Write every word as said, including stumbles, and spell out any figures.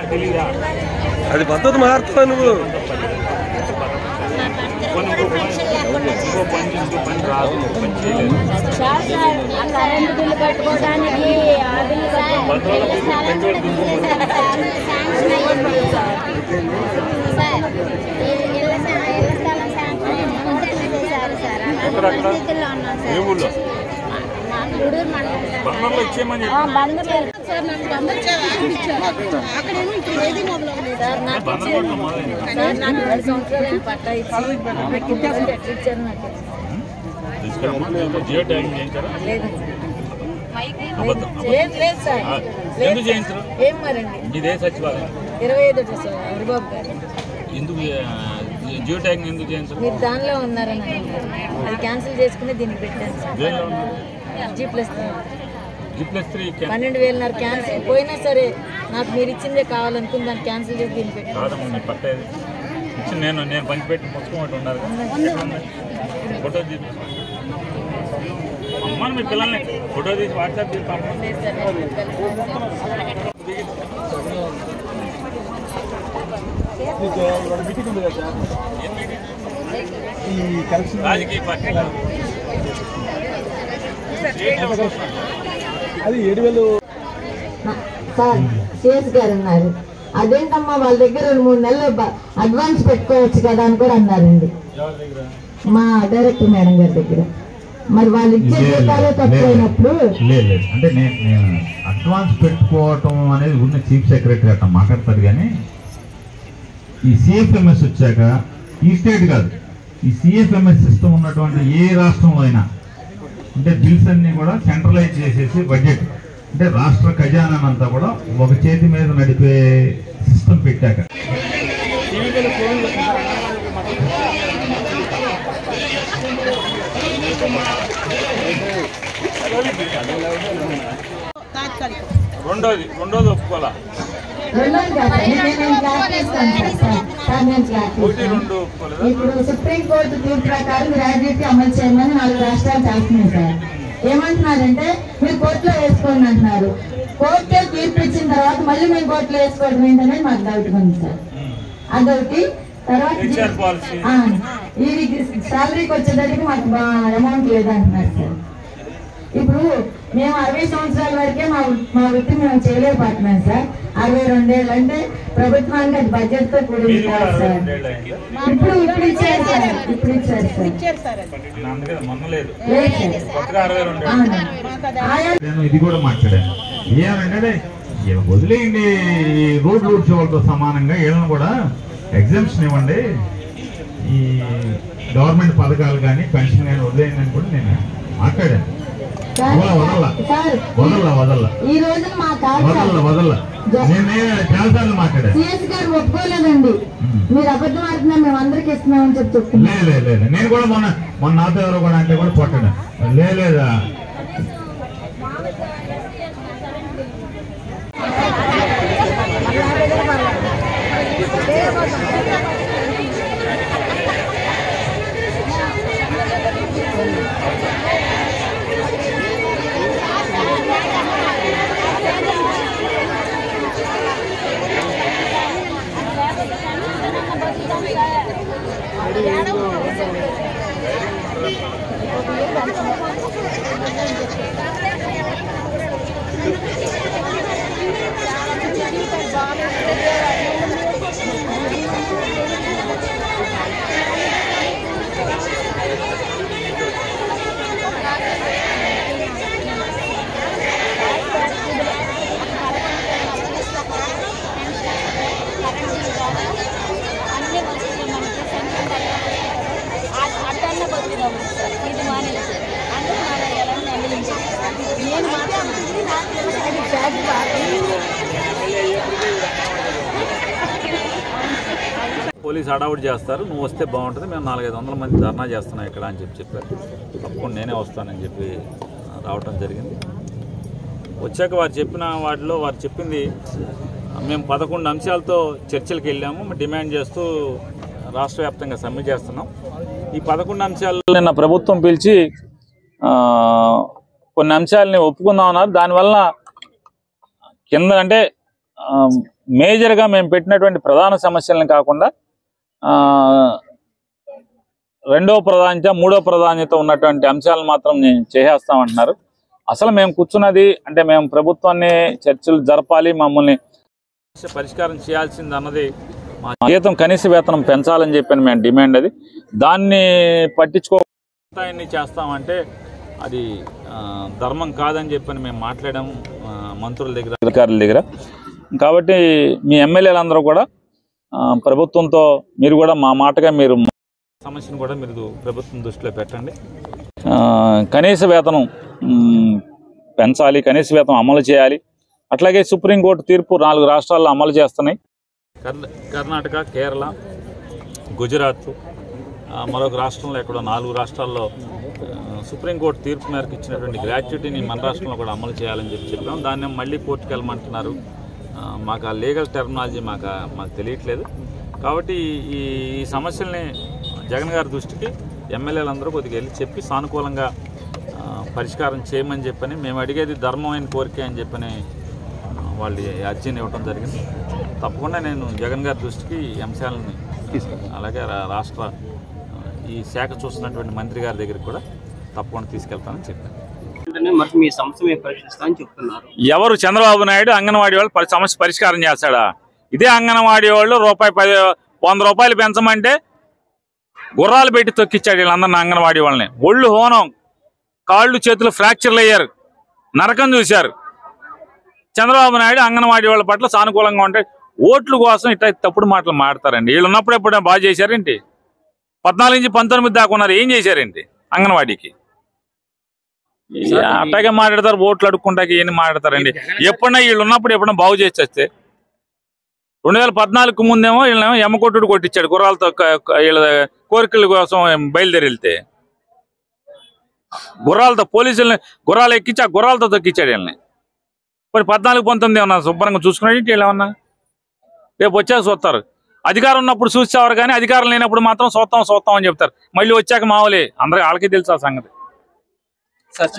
అది పద్ధతి మారుతావు నువ్వు. కరెంటు బిల్లు కట్టుకోవడానికి పట్టా ఇచ్చి జియో ట్యాగింగ్ చేయించారా? ఎందుకు చేయించరు? ఇదే సచివాలయం ఇరవై ఐదు హరిబాబు గారు ఎందుకు జియో ట్యాగింగ్ ఎందుకు చేయించరు? మీరు దానిలో ఉన్నారని అది క్యాన్సిల్ చేసుకుని దీనికి పెట్టాను sir. G plus G plus three పన్నెండు వేలున్నర క్యాన్సిల్ పోయినా సరే నాకు మీరు ఇచ్చిందే కావాలనుకుని దాన్ని క్యాన్సిల్ చేసి దీన్ని పెట్టాను. కాదమ్మా నీ పట్టేది ఇచ్చి నేను నేను పంచిపెట్టి పుస్తకం ఒకటి ఉన్నారు ఫోటో తీసి అమ్మ మీ పిల్లల్ని ఫోటో తీసి వాట్సాప్ తీసి రాజకీయ పార్టీ అది ఏడు వేలు సార్ సిఎస్ గారు అన్నారు. అదేంటమ్మా వాళ్ళ దగ్గర రెండు మూడు నెలలు అడ్వాన్స్ పెట్టుకోవచ్చు కదా అని కూడా అన్నారండి మా డైరెక్టర్ మేడం గారి దగ్గర. మరి వాళ్ళు ఇచ్చే జీతాలే తక్కువైనప్పుడు లేదు అంటే నేను నేను అడ్వాన్స్ పెట్టుకోవటం అనేది ఉన్న చీఫ్ సెక్రటరీ అట్లా మాట్లాడతారు. కానీ ఈ సిఎఫ్ఎంఎస్ వచ్చాక ఈ స్టేట్ కాదు, ఈ సిఎఫ్ఎంఎస్ సిస్టమ్ ఉన్నటువంటి ఏ రాష్ట్రంలో అయినా అంటే బిల్స్ అన్ని కూడా సెంట్రలైజ్ చేసేసి బడ్జెట్ అంటే రాష్ట్ర ఖజానా అంతా కూడా ఒక చేతి మీద నడిపే సిస్టమ్ పెట్టాక రెండోది రెండోది ఒప్పుకోవాలా ఇప్పుడు సుప్రీం కోర్టు తీర్పు ప్రకారం గ్రాడ్యుయేట్ అమలు చేయమని నాలుగు రాష్ట్రాలు చేస్తున్నాయి సార్. ఏమంటున్నారంటే మీరు కోర్టులో వేసుకోండి అంటున్నారు. కోర్టే తీర్పు ఇచ్చిన తర్వాత మళ్ళీ మేము కోర్టులో వేసుకోవడం ఏంటనేది మాకు డౌట్ ఉంది సార్. అదొకటి. తర్వాత ఇది శాలరీకి వచ్చేదానికి మాకు అమౌంట్ లేదంటున్నారు సార్. ఇప్పుడు మేము అరవై సంవత్సరాల వరకే మా మా వృత్తి మేము చేయలేకపోతున్నాం సార్. అరవై రెండేళ్ళు అంటే ప్రభుత్వానికి అది బడ్జెట్ తో కూడింది కాదు సార్. ఇప్పుడు ఇప్పుడు ఇచ్చారు సార్ ఇప్పుడు ఇచ్చారు సార్. నేను ఇది కూడా మాట్లాడాను. ఏమంటే వదిలేయండి, రోడ్లు ఊడ్చే వాళ్ళతో సమానంగా వీళ్ళని కూడా ఎగ్జామ్షన్ ఇవ్వండి, ఈ గవర్నమెంట్ పథకాలు కానీ పెన్షన్ కానీ వదిలేయండి అని కూడా నేను మాట్లాడాను. వదల్లా వదల్లా ఈ రోజు మా వదల్లా వదల్లా నేను చాలాసార్లు మాట్లాడాను. సిఎస్ గారు ఒప్పుకోలేదండి. మీరు అబద్ధం ఆడుతున్నా మేము అందరికి ఇస్తున్నామని చెప్పి చెప్తున్నా. లేదు లేదు నేను కూడా మొన్న మొన్న నాతో ఎవరో కూడా అంటే కూడా కొట్టాను. లేదా పోలీసు హడావుడి చేస్తారు, నువ్వు వస్తే బాగుంటుంది, మేము నాలుగైదు వందల మంది ధర్నా చేస్తున్నాం ఇక్కడ అని చెప్పి చెప్పారు. తప్పకుండా నేనే వస్తానని చెప్పి రావటం జరిగింది. వచ్చాక వారు చెప్పిన వాటిలో వారు చెప్పింది మేము పదకొండు అంశాలతో చర్చలకు వెళ్ళాము, డిమాండ్ చేస్తూ రాష్ట్ర వ్యాప్తంగా సమ్మె చేస్తున్నాం. ఈ పదకొండు అంశాలు నిన్న ప్రభుత్వం పిలిచి కొన్ని అంశాలని ఒప్పుకుందామన్నారు. దానివల్ల కింద అంటే మేజర్గా మేము పెట్టినటువంటి ప్రధాన సమస్యలను కాకుండా రెండవ ప్రాధాన్యత మూడో ప్రాధాన్యత ఉన్నటువంటి అంశాలను మాత్రం నేను చేసేస్తామంటున్నారు. అసలు మేము కూర్చున్నది అంటే మేము ప్రభుత్వాన్ని చర్చలు జరపాలి, మమ్మల్ని పరిష్కారం చేయాల్సింది అన్నది మా జీతం కనీస వేతనం పెంచాలని చెప్పని మేము డిమాండ్. అది దాన్ని పట్టించుకోని చేస్తామంటే అది ధర్మం కాదని చెప్పని మేము మాట్లాడాము మంత్రుల దగ్గర, అధికారుల దగ్గర. కాబట్టి మీ ఎమ్మెల్యేలందరూ కూడా ప్రభుత్వంతో మీరు కూడా మా మాటగా మీరు సమస్యను కూడా మీరు ప్రభుత్వం దృష్టిలో పెట్టండి. కనీస వేతనం పెంచాలి, కనీస వేతనం అమలు చేయాలి. అట్లాగే సుప్రీంకోర్టు తీర్పు నాలుగు రాష్ట్రాల్లో అమలు చేస్తున్నాయి. కర్ణాటక, కేరళ, గుజరాత్, మరొక రాష్ట్రంలో ఎక్కడో నాలుగు రాష్ట్రాల్లో సుప్రీంకోర్టు తీర్పు మేరకు ఇచ్చినటువంటి గ్రాట్యుటీని మన రాష్ట్రంలో కూడా అమలు చేయాలని చెప్పి చెప్పాం. దాన్ని మళ్ళీ కోర్టుకు వెళ్ళమంటున్నారు. మాకు ఆ లీగల్ టెర్మినాలజీ మాకు మాకు తెలియట్లేదు. కాబట్టి ఈ ఈ సమస్యల్ని జగన్ గారి దృష్టికి ఎమ్మెల్యేలందరూ కొద్దిగా వెళ్ళి చెప్పి సానుకూలంగా పరిష్కారం చేయమని చెప్పని, మేము అడిగేది ధర్మమైన కోరిక అని చెప్పని వాళ్ళు అర్జీని ఇవ్వడం జరిగింది. తప్పకుండా నేను జగన్ గారి దృష్టికి ఈ అంశాలని అలాగే రాష్ట్ర ఈ శాఖ చూస్తున్నటువంటి మంత్రి గారి దగ్గరికి కూడా తప్పకుండా తీసుకెళ్తానని చెప్పాను. ఎవరు చంద్రబాబు నాయుడు అంగన్వాడీ వాళ్ళు సమస్య పరిష్కారం చేస్తాడా? ఇదే అంగన్వాడీ వాళ్ళు రూపాయి పది వంద రూపాయలు పెంచమంటే గుర్రాలు పెట్టి తొక్కిచ్చాడు వీళ్ళందరినీ. అంగన్వాడీ వాళ్ళని ఒళ్ళు హోనం, కాళ్ళు చేతులు ఫ్రాక్చర్లు అయ్యారు, నరకం చూశారు. చంద్రబాబు నాయుడు అంగన్వాడీ వాళ్ళ పట్ల సానుకూలంగా ఉంటే ఓట్ల కోసం ఇట్లా తప్పుడు మాటలు మాడతారండి. వీళ్ళు ఉన్నప్పుడు ఎప్పుడైనా బాగా చేశారేంటి? పద్నాలుగు నుంచి పంతొమ్మిది దాకా ఉన్నారు, ఏం చేశారేంటి అంగన్వాడీకి? అట్టాగే మాట్లాడతారు, ఓట్లు అడుక్కుంటాకి ఏం మాట్లాడతారండి. ఎప్పుడన్నా వీళ్ళు ఉన్నప్పుడు ఎప్పుడన్నా బాగు చేసి వస్తే రెండు వేల పద్నాలుగు ముందేమో వీళ్ళేమో ఎమ్మకొట్టుడు కొట్టించాడు గుర్రాలతో, వీళ్ళ కోరికల కోసం బయలుదేరి వెళ్తే గుర్రాలతో పోలీసుల్ని గుర్రాలు ఎక్కించి ఆ గుర్రాలతో తొక్కిచ్చాడు వీళ్ళని. మరి పద్నాలుగు పంతొమ్మిది ఏమన్నా శుభ్రంగా చూసుకునేది వీళ్ళు ఏమన్నా? రేపు వచ్చాక చూస్తారు. అధికారం ఉన్నప్పుడు చూసేవారు కానీ అధికారం లేనప్పుడు మాత్రం చూస్తాం చూస్తాం అని చెప్తారు. మళ్ళీ వచ్చాక మావలే అందరికి వాళ్ళకి తెలుసు ఆ సంగతి.